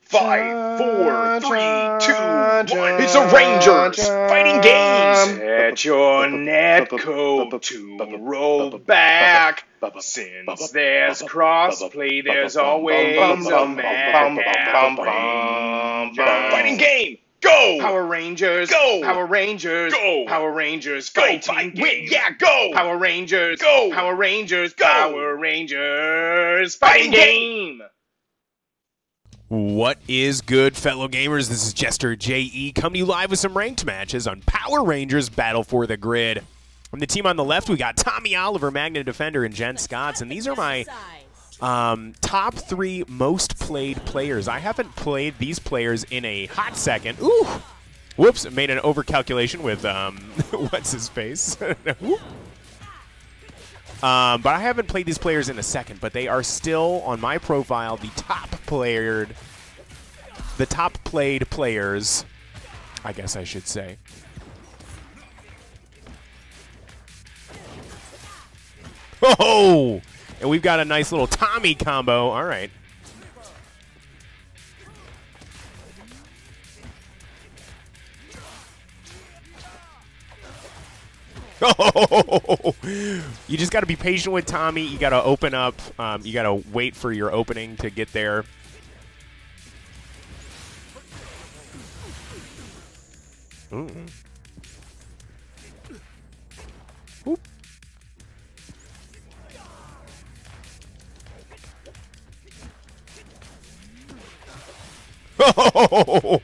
5, 4, 3, 2, 1. It's a Rangers fighting game. Set your netcode to roll back. Since there's crossplay, there's always a mad fighting game. Go! Power Rangers. Go! Power Rangers. Go! Power Rangers fighting game. Yeah, go! Power Rangers. Go! Power Rangers. Go! Power Rangers fighting game. What is good, fellow gamers? This is Jester J.E. coming to you live with some ranked matches on Power Rangers Battle for the Grid. From the team on the left, we got Tommy Oliver, Magna Defender, and Jen Scotts, and these are my top 3 most played players. I haven't played these players in a hot second. Ooh! Whoops, made an overcalculation with, what's his face? But I haven't played these players in a second, but they are still on my profile the top played players, I guess I should say. Oh! And we've got a nice little Tommy combo. All right. Oh, you just got to be patient with Tommy. You got to open up. You got to wait for your opening to get there. Oop. Oh!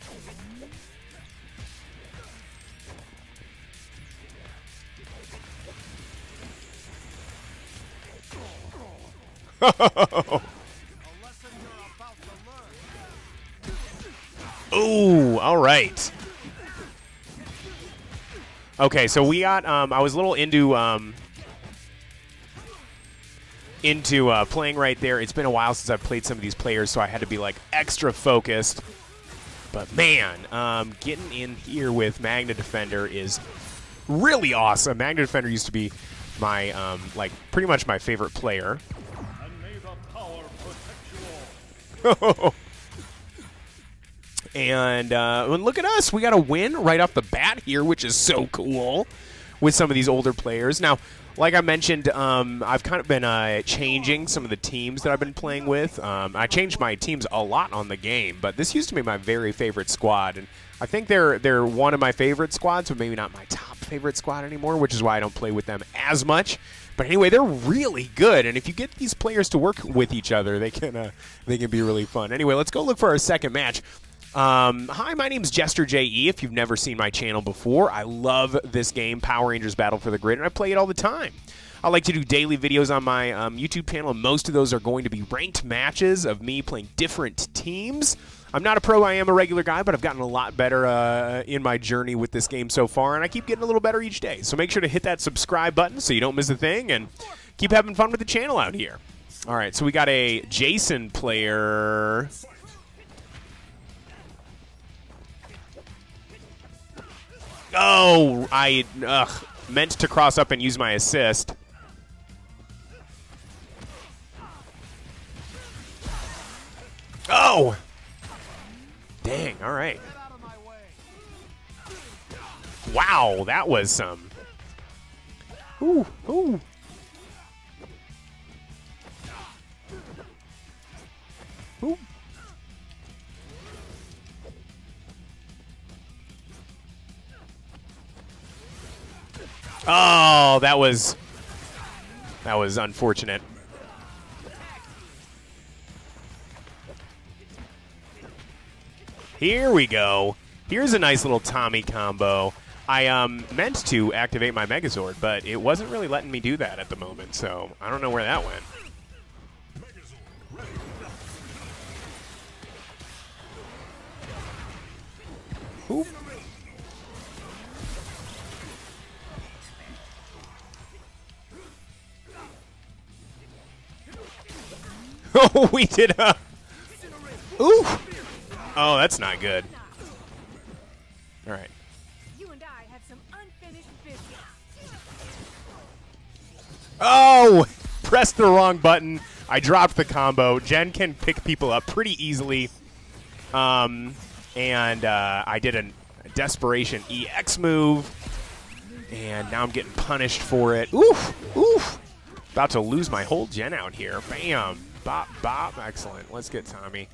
Ooh, all right. Okay, so we got, I was a little into playing right there. It's been a while since I've played some of these players, so I had to be, like, extra focused. But, man, getting in here with Magna Defender is really awesome. Magna Defender used to be my, like, pretty much my favorite player. And look at us. We got a win right off the bat here, which is so cool with some of these older players. Now, like I mentioned, I've kind of been changing some of the teams that I've been playing with. I changed my teams a lot on the game, but this used to be my very favorite squad. And I think they're one of my favorite squads, but maybe not my top favorite squad anymore, which is why I don't play with them as much. But anyway, they're really good, and if you get these players to work with each other, they can be really fun. Anyway, let's go look for our second match. Hi, my name's Jester J.E. If you've never seen my channel before, I love this game, Power Rangers Battle for the Grid, and I play it all the time. I like to do daily videos on my YouTube channel, and most of those are going to be ranked matches of me playing different teams. I'm not a pro, I am a regular guy, but I've gotten a lot better in my journey with this game so far, and I keep getting a little better each day. So make sure to hit that subscribe button so you don't miss a thing, and keep having fun with the channel out here. All right, so we got a Jason player. Oh, I meant to cross up and use my assist. Oh! Dang, all right. Wow, that was some. Ooh, ooh. Ooh. Oh, that was unfortunate. Here we go. Here's a nice little Tommy combo. I meant to activate my Megazord, but it wasn't really letting me do that at the moment, so I don't know where that went. Oop. Oh, we did a... Ooh! Oh, that's not good. All right. You and I have some unfinished business. Oh! Pressed the wrong button. I dropped the combo. Jen can pick people up pretty easily. And I did a Desperation EX move, and now I'm getting punished for it. Oof, oof. About to lose my whole gen out here. Bam, bop, bop. Excellent. Let's get Tommy.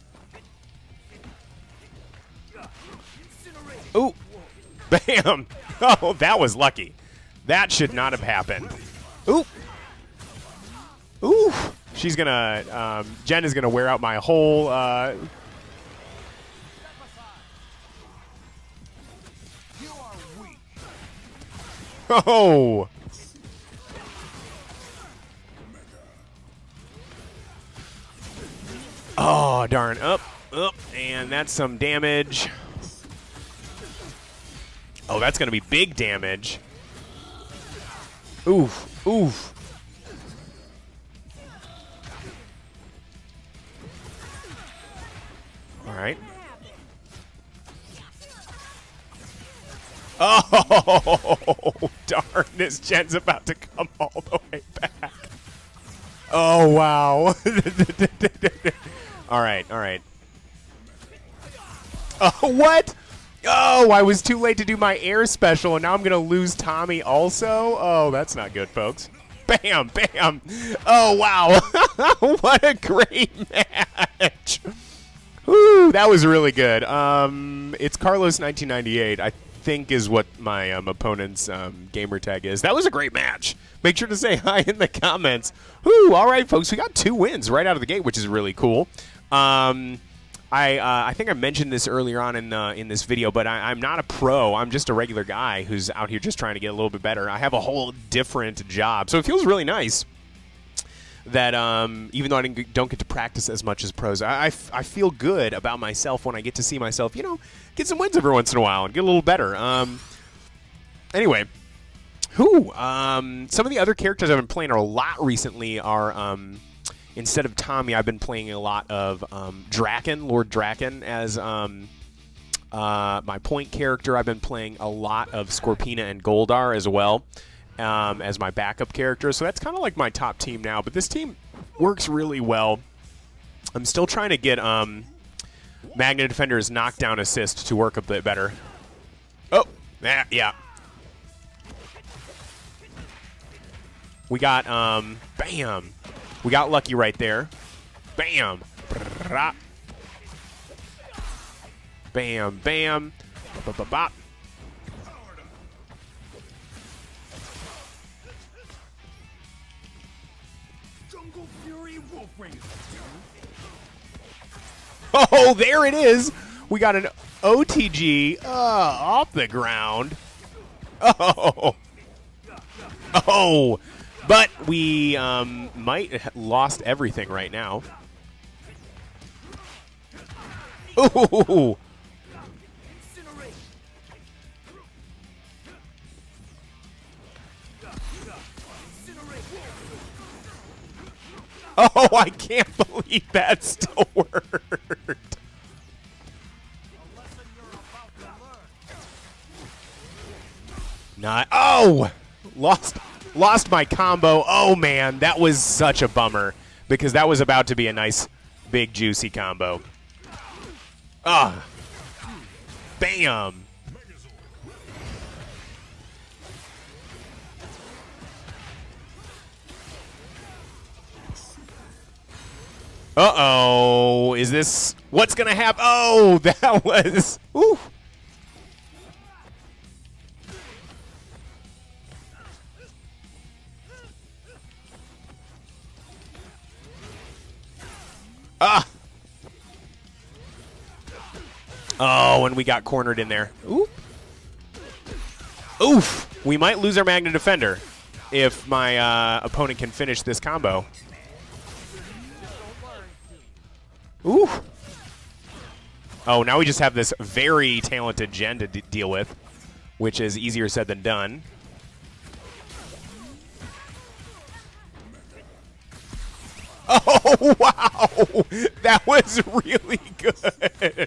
Ooh, bam. Oh, that was lucky. That should not have happened. Ooh. Ooh. She's gonna, Jen is gonna wear out my whole, oh. Oh, darn. Up, and that's some damage. Oh, that's going to be big damage. Oof, oof. All right. Oh, darn. This gen's about to come all the way back. Oh, wow. All right, all right. Oh, what? Oh, I was too late to do my air special, and now I'm going to lose Tommy also? Oh, that's not good, folks. Bam, bam. Oh, wow. What a great match. Woo, that was really good. It's Carlos 1998, I think is what my opponent's gamer tag is. That was a great match. Make sure to say hi in the comments. Woo, all right, folks, we got 2 wins right out of the gate, which is really cool. I think I mentioned this earlier on in this video, but I'm not a pro. I'm just a regular guy who's out here just trying to get a little bit better. I have a whole different job, so it feels really nice that even though I don't get to practice as much as pros, I feel good about myself when I get to see myself, you know, get some wins every once in a while and get a little better. Anyway, some of the other characters I've been playing a lot recently are. Instead of Tommy, I've been playing a lot of Draken, Lord Draken, as my point character. I've been playing a lot of Scorpina and Goldar as well as my backup character. So that's kind of like my top team now. But this team works really well. I'm still trying to get Magna Defender's knockdown assist to work a bit better. Oh, yeah. We got, bam. We got lucky right there. Bam. Bam, bam. Bop. Jungle Fury Wolfring. Oh, there it is. We got an OTG off the ground. Oh. Oh. But we might have lost everything right now. Ooh. Oh, I can't believe that still worked. Not. Oh, lost my combo. Oh, man, that was such a bummer because that was about to be a nice, big, juicy combo. Ah. Bam. Uh-oh. Is this what's going to happen? Oh, that was... Ooh. Ah. Oh, and we got cornered in there. Ooh. Oof. We might lose our Magna Defender if my opponent can finish this combo. Ooh. Oh, now we just have this very talented Gen to deal with, which is easier said than done. Oh, wow. That was really good.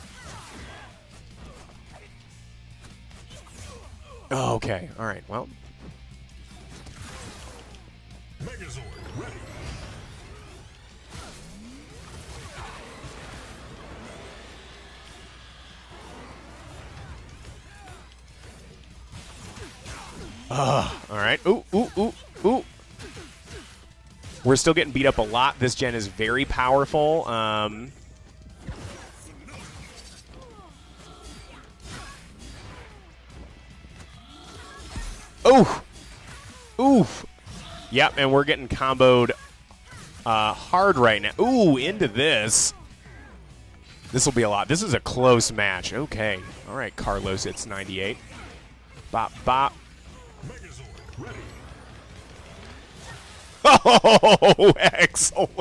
Okay. All right. Well. Megazord ready. All right. Ooh, ooh, ooh, ooh. We're still getting beat up a lot. This gen is very powerful. Oof. Oof. Yep, and we're getting comboed hard right now. Ooh, into this. This will be a lot. This is a close match. Okay. All right, Carlos, it's 98. Bop, bop. Oh, excellent.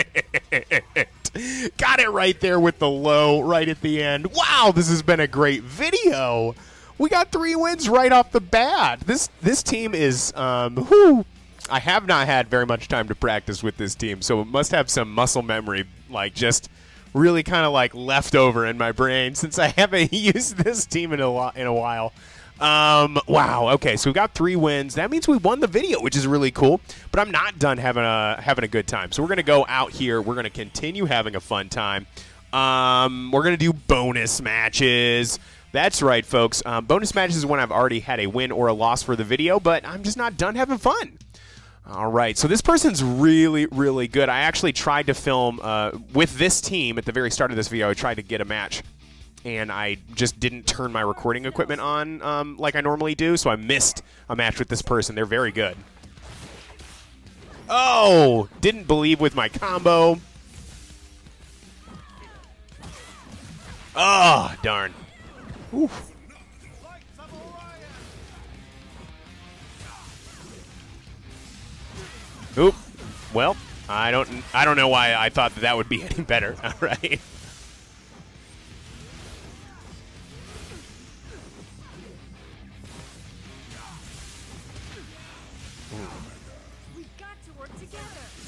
Got it right there with the low right at the end. Wow, this has been a great video. We got 3 wins right off the bat. This team is, whew. I have not had very much time to practice with this team, so it must have some muscle memory, like just really kind of like left over in my brain since I haven't used this team in a while. Wow. Okay, so we've got 3 wins. That means we won the video, which is really cool. But I'm not done having a good time. So we're gonna go out here. We're gonna continue having a fun time. We're gonna do bonus matches. That's right, folks. Bonus matches is when I've already had a win or a loss for the video, but I'm just not done having fun. All right, so this person's really, really good. I actually tried to film with this team at the very start of this video. I tried to get a match, and I just didn't turn my recording equipment on like I normally do, so I missed a match with this person. They're very good. Oh, didn't believe with my combo. Oh, darn. Oof. Oop. Well, I don't know why I thought that would be any better. All right. We've got to work together.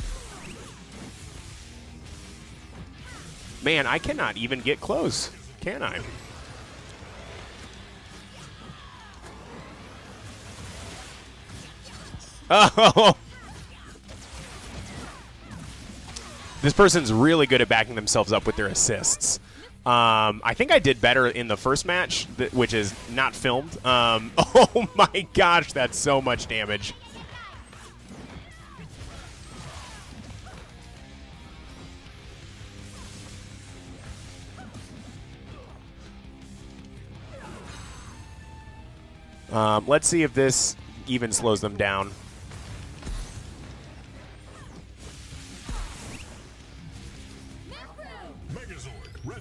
Man, I cannot even get close, can I? Oh. This person's really good at backing themselves up with their assists. I think I did better in the first match, which is not filmed. Oh my gosh, that's so much damage. Let's see if this even slows them down. Megazord, ready.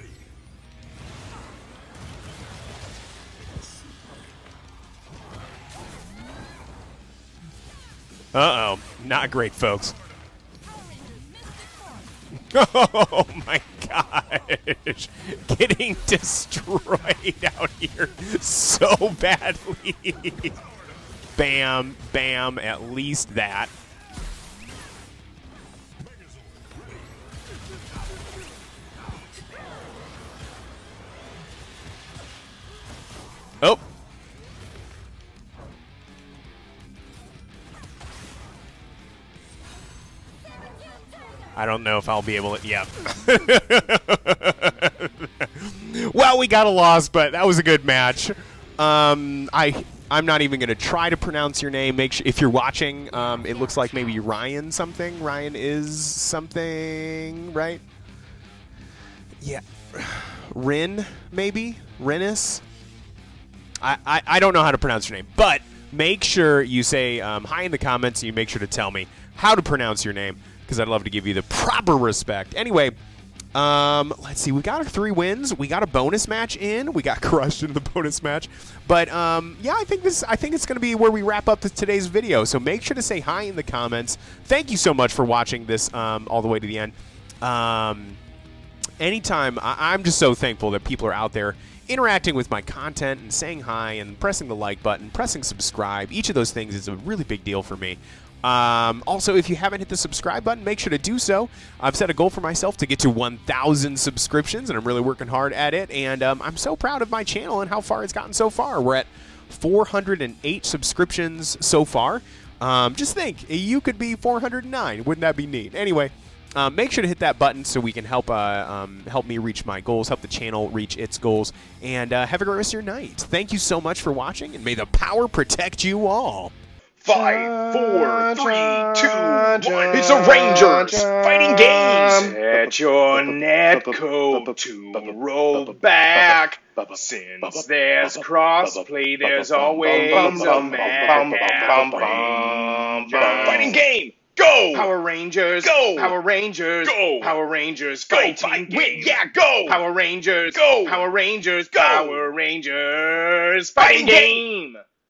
Uh-oh. Not great, folks. Oh, my gosh. Getting destroyed out here so badly. Bam, bam, at least that. Oh. I don't know if I'll be able to. Yep. Well, we got a loss, but that was a good match. I'm not even going to try to pronounce your name. Make sure if you're watching, it looks like maybe Ryan something. Ryan is something, right? Yeah. Rin, maybe? Rennis? I don't know how to pronounce your name, but make sure you say hi in the comments and you make sure to tell me how to pronounce your name, because I'd love to give you the proper respect. Anyway, let's see. We got our 3 wins. We got a bonus match in. We got crushed in the bonus match. But yeah, I think it's going to be where we wrap up today's video. So make sure to say hi in the comments. Thank you so much for watching this all the way to the end. Anytime, I'm just so thankful that people are out there interacting with my content and saying hi and pressing the like button, pressing subscribe. Each of those things is a really big deal for me. Also, if you haven't hit the subscribe button, make sure to do so. I've set a goal for myself to get to 1,000 subscriptions, and I'm really working hard at it. And I'm so proud of my channel and how far it's gotten so far. We're at 408 subscriptions so far. Just think, you could be 409. Wouldn't that be neat? Anyway, make sure to hit that button so we can help me reach my goals, help the channel reach its goals, and have a great rest of your night. Thank you so much for watching, and may the power protect you all. 5, 4, 3, 2, 1. It's the Rangers fighting games. Set your netcode to roll back. Since there's crossplay, there's always a match. Fighting game. Go! Power Rangers. Go! Power Rangers. Go! Power Rangers. Fighting game. Yeah, go! Power Rangers. Go! Power Rangers. Go! Power Rangers. Fighting game.